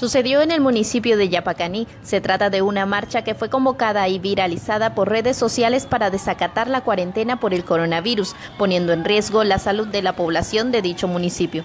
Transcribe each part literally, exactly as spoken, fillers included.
Sucedió en el municipio de Yapacaní. Se trata de una marcha que fue convocada y viralizada por redes sociales para desacatar la cuarentena por el coronavirus, poniendo en riesgo la salud de la población de dicho municipio.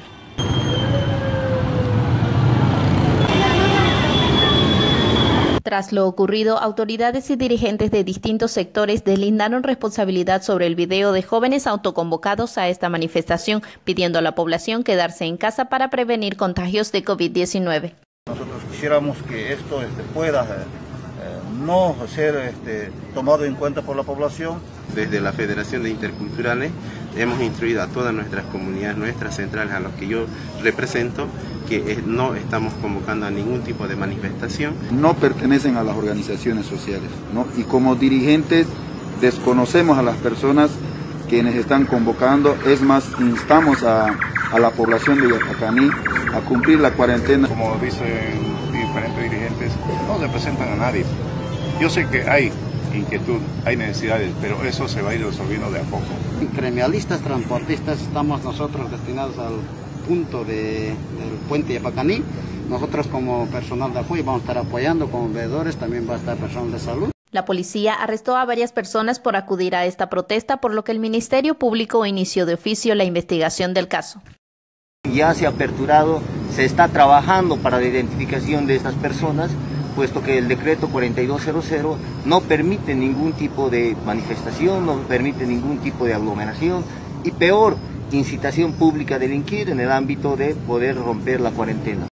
Tras lo ocurrido, autoridades y dirigentes de distintos sectores deslindaron responsabilidad sobre el video de jóvenes autoconvocados a esta manifestación, pidiendo a la población quedarse en casa para prevenir contagios de COVID diecinueve. Nosotros quisiéramos que esto este, pueda eh, no ser este, tomado en cuenta por la población. Desde la Federación de Interculturales hemos instruido a todas nuestras comunidades, nuestras centrales, a los que yo represento, que no estamos convocando a ningún tipo de manifestación. No pertenecen a las organizaciones sociales, ¿no? Y como dirigentes desconocemos a las personas quienes están convocando. Es más, instamos a, a la población de Yapacaní a cumplir la cuarentena. Como dicen diferentes dirigentes, no representan a nadie. Yo sé que hay inquietud, hay necesidades, pero eso se va a ir resolviendo de a poco. Gremialistas, transportistas, estamos nosotros destinados al punto de, del puente Yapacaní. Nosotros como personal de apoyo vamos a estar apoyando, como veedores también va a estar personal de salud. La policía arrestó a varias personas por acudir a esta protesta, por lo que el Ministerio Público inició de oficio la investigación del caso. Ya se ha aperturado, se está trabajando para la identificación de estas personas, puesto que el decreto cuarenta y dos cero cero no permite ningún tipo de manifestación, no permite ningún tipo de aglomeración y peor, incitación pública a delinquir en el ámbito de poder romper la cuarentena.